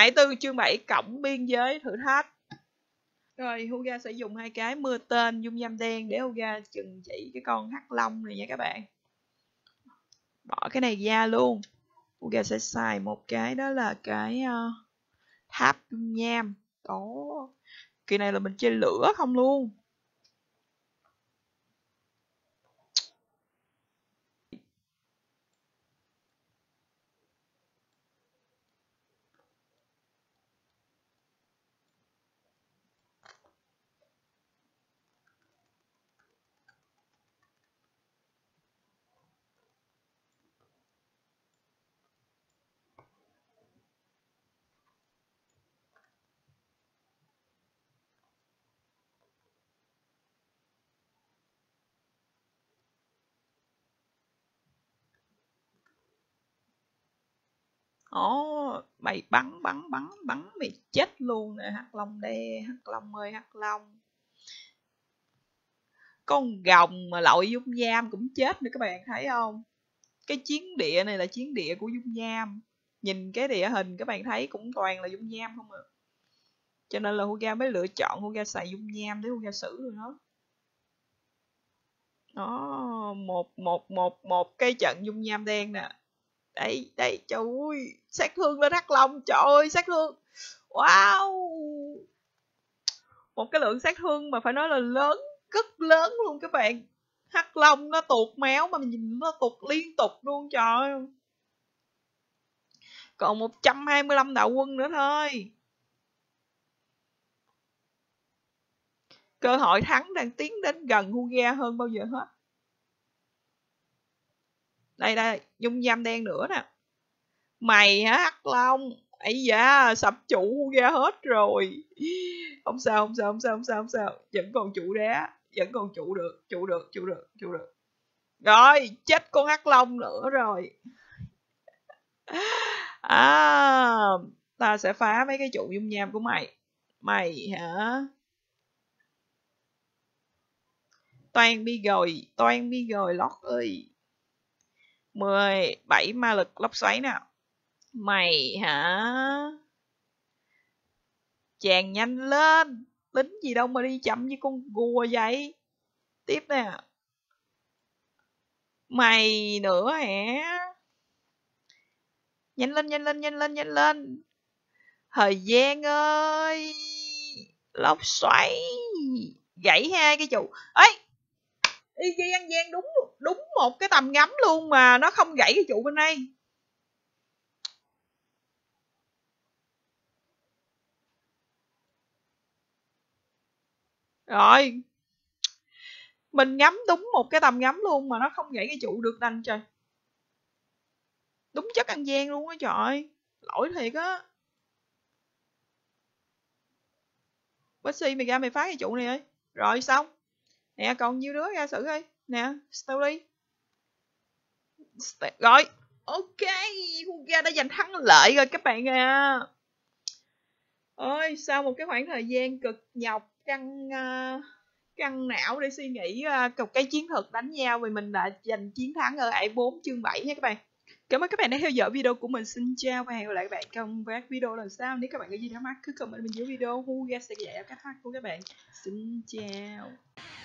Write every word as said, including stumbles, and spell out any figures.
mại từ chương bảy cộng biên giới thử thách. Rồi Huga sẽ dùng hai cái mưa tên dung nham đen để Huga chừng chỉ cái con hắc long này nha các bạn. Bỏ cái này ra luôn. Huga sẽ xài một cái đó là cái uh, tháp dung nham. Đó. Kỳ này là mình chơi lửa không luôn. Ồ, mày bắn bắn bắn bắn mày chết luôn nè hắc long đe, hắc long ơi hắc long. Con gồng mà lội dung nham cũng chết nữa các bạn thấy không? Cái chiến địa này là chiến địa của dung nham. Nhìn cái địa hình các bạn thấy cũng toàn là dung nham không à. Cho nên là Huga mới lựa chọn Huga xài dung nham để Huga xử rồi đó. Đó, một một một một cái trận dung nham đen nè. Đây, đây, trời ơi, sát thương lên hắc long, trời ơi, sát thương. Wow. Một cái lượng sát thương mà phải nói là lớn, rất lớn luôn các bạn. Hắc long nó tuột máu mà mình nhìn nó tuột liên tục luôn, trời ơi. Còn một trăm hai mươi lăm đạo quân nữa thôi. Cơ hội thắng đang tiến đến gần Huga hơn bao giờ hết. Đây đây, dung nham đen nữa nè. Mày hả hắc long? Ấy da, sập trụ Huga hết rồi. Không sao, không sao, không sao, không sao, không sao. Vẫn còn trụ đá, vẫn còn trụ được, trụ được, trụ được, trụ được. Rồi, chết con hắc long nữa rồi. À, ta sẽ phá mấy cái trụ dung nham của mày. Mày hả? Toan bi rồi, toan bi rồi lót ơi. mười bảy ma lực lốc xoáy nào. Mày hả? Chàng nhanh lên. Tính gì đâu mà đi chậm như con gùa vậy. Tiếp nè. Mày nữa hả? Nhanh lên, nhanh lên, nhanh lên, nhanh lên. Thời gian ơi. Lốc xoáy. Gãy hai cái trụ. Ấy. Y G An Giang đúng đúng một cái tầm ngắm luôn mà nó không gãy cái trụ bên đây. Rồi. Mình ngắm đúng một cái tầm ngắm luôn mà nó không gãy cái trụ được đành trời. Đúng chất An Giang luôn á trời. Lỗi thiệt á. Bexy mày ra mày phá cái trụ này ơi. Rồi xong. Nè còn nhiêu đứa ra xử đi. Nè, Story. Rồi. Ok, Huga đã giành thắng lợi rồi các bạn à. Ôi, sau một cái khoảng thời gian cực nhọc căng uh, căng não để suy nghĩ uh, cái chiến thuật đánh nhau thì mình đã giành chiến thắng ở ải bốn chương bảy nha các bạn. Cảm ơn các bạn đã theo dõi video của mình. Xin chào và hẹn gặp lại các bạn trong các video lần sau. Nếu các bạn có gì thắc mắc cứ comment bên dưới video, Huga sẽ giải đáp các thắc mắc của các bạn. Xin chào.